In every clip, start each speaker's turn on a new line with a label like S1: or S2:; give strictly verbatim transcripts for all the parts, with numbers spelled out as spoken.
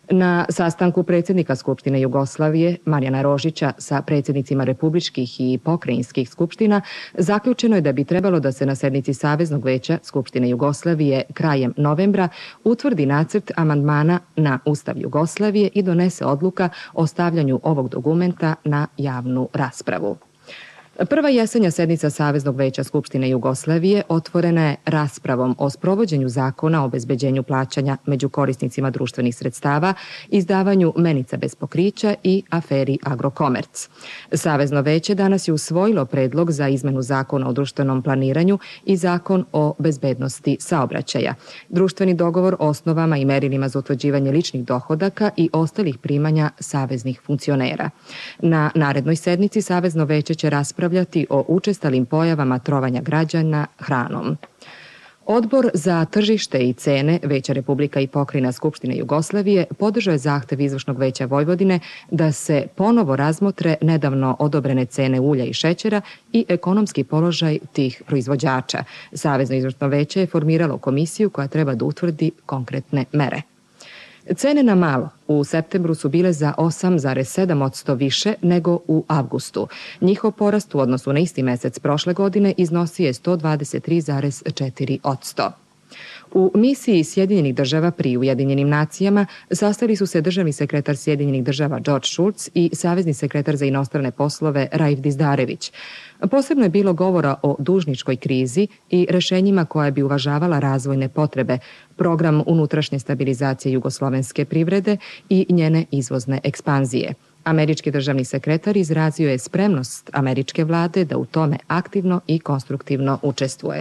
S1: Na sastanku predsjednika Skupštine Jugoslavije Marijana Rožića sa predsjednicima republičkih i pokrajinskih skupština zaključeno je da bi trebalo da se na sednici Saveznog veća Skupštine Jugoslavije krajem novembra utvrdi nacrt amandmana na Ustav Jugoslavije i donese odluka o stavljanju ovog dokumenta na javnu raspravu. Prva jesenja sednica Saveznog veća Skupštine Jugoslavije otvorena je raspravom o sprovođenju zakona o obezbeđenju plaćanja među korisnicima društvenih sredstava, izdavanju menica bez pokrića i aferi Agrokomerc. Savezno veće danas je usvojilo predlog za izmenu zakona o društvenom planiranju i zakon o bezbednosti saobraćaja, društveni dogovor o osnovama i merilima za utvrđivanje ličnih dohodaka i ostalih primanja saveznih funkcionera. Na narednoj sednici Savezno veće će raspravljati o učestalim pojavama trovanja građana hranom. Odbor za tržište i cene Veća Republika i pokrajina Skupštine Jugoslavije podržao je zahtev Izvršnog veća Vojvodine da se ponovo razmotre nedavno odobrene cene ulja i šećera i ekonomski položaj tih proizvođača. Savezno izvršno veće je formiralo komisiju koja treba da utvrdi konkretne mere. Cene na malo u septembru su bile za osam zarez sedam posto više nego u avgustu. Njihov porast u odnosu na isti mesec prošle godine iznosio je sto dvadeset tri zarez četiri posto. U misiji Sjedinjenih država pri Ujedinjenim nacijama sastali su se državni sekretar Sjedinjenih država George Shultz i savezni sekretar za inostrane poslove Raif Dizdarević. Posebno je bilo govora o dužničkoj krizi i rešenjima koja bi uvažavala razvojne potrebe, program unutrašnje stabilizacije jugoslovenske privrede i njene izvozne ekspanzije. Američki državni sekretar izrazio je spremnost američke vlade da u tome aktivno i konstruktivno učestvuje.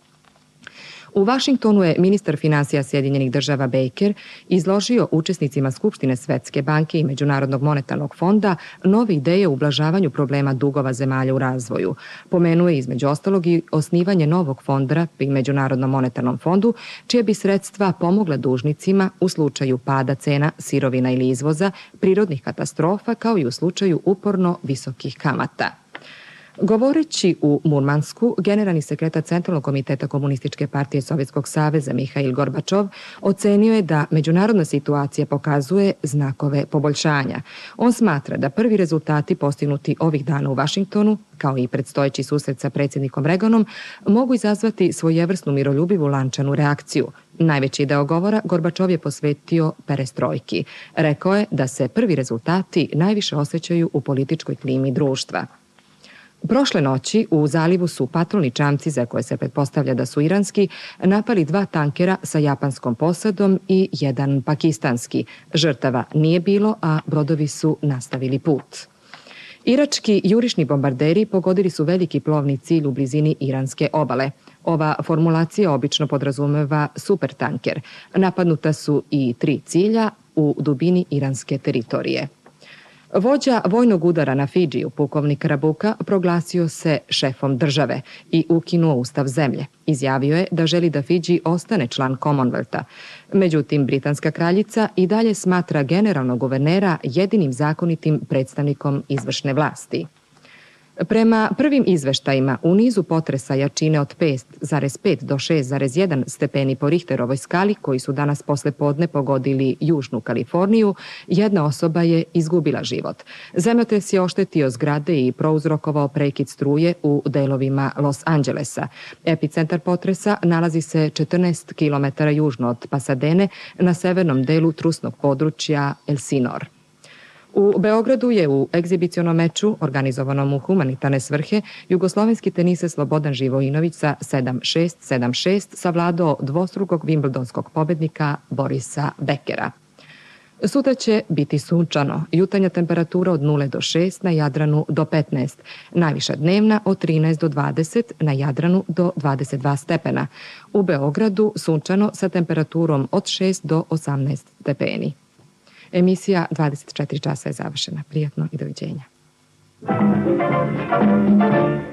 S1: U Vašingtonu je ministar finansija Sjedinjenih država Baker izložio učesnicima Skupštine Svetske banke i Međunarodnog monetarnog fonda nove ideje u ublažavanju problema dugova zemalja u razvoju. Pomenuo je između ostalog i osnivanje novog fonda pri Međunarodnom monetarnom fondu, čije bi sredstva pomogla dužnicima u slučaju pada cena sirovina ili izvoza, prirodnih katastrofa, kao i u slučaju uporno visokih kamata. Govoreći u Murmansku, generalni sekretar Centralnog komiteta Komunističke partije Sovjetskog saveza Mihail Gorbačov ocenio je da međunarodna situacija pokazuje znakove poboljšanja. On smatra da prvi rezultati postignuti ovih dana u Vašingtonu, kao i predstojeći susret sa predsjednikom Reaganom, mogu izazvati svojevrsnu miroljubivu lančanu reakciju. Najveći deo govora Gorbačov je posvetio perestrojki. Rekao je da se prvi rezultati najviše osjećaju u političkoj klimi društva. Prošle noći u zalivu su patrolni čamci, za koje se pretpostavlja da su iranski, napali dva tankera sa japanskom posadom i jedan pakistanski. Žrtava nije bilo, a brodovi su nastavili put. Irački jurišni bombarderi pogodili su veliki plovni cilj u blizini iranske obale. Ova formulacija obično podrazumeva supertanker. Napadnuta su i tri cilja u dubini iranske teritorije. Vođa vojnog udara na Fidžiju, pukovnik Rabuka, proglasio se šefom države i ukinuo ustav zemlje. Izjavio je da želi da Fidži ostane član Commonwealtha. Međutim, britanska kraljica i dalje smatra generalnog guvernera jedinim zakonitim predstavnikom izvršne vlasti. Prema prvim izveštajima, u nizu potresa jačine od pet zarez pet do šest zarez jedan stepeni po Richterovoj skali, koji su danas posle podne pogodili Južnu Kaliforniju, jedna osoba je izgubila život. Zemljotres je oštetio zgrade i prouzrokovao prekid struje u delovima Los Angelesa. Epicentar potresa nalazi se četrnaest kilometara južno od Pasadene na severnom delu trusnog područja Elsinor. U Beogradu je u egzibicionom meču, organizovanom u humanitarne svrhe, jugoslovenski teniser Slobodan Živojinović sa sedam šest sedam šest savladao dvostrukog vimbldonskog pobednika Borisa Bekera. Sutra će biti sunčano, jutarnja temperatura od nula do šest, na Jadranu do petnaest, najviša dnevna od trinaest do dvadeset, na Jadranu do dvadeset dva stepena. U Beogradu sunčano sa temperaturom od šest do osamnaest stepeni. Emisija dvadeset četiri časa je završena. Prijatno i doviđenja.